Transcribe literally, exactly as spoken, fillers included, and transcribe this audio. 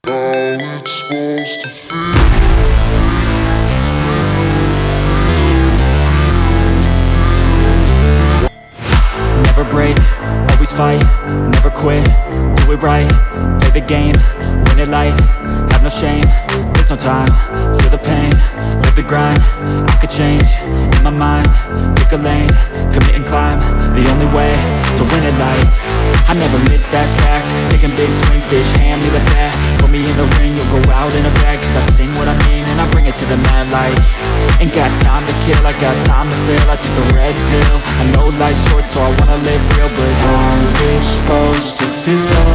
Never break, always fight, never quit, do it right, play the game, win it life, have no shame, there's no time, feel the pain, live the grind, I could change, in my mind, pick a lane, commit and climb, the only way to win it life, I never miss, that's fact, taking big swings, bitch, hand me the bat, put me in the ring, you'll go out in a bag, cause I sing what I mean and I bring it to the mad light, ain't got time to kill, I got time to feel, I took the red pill, I know life's short so I wanna live real, but how's it supposed to feel?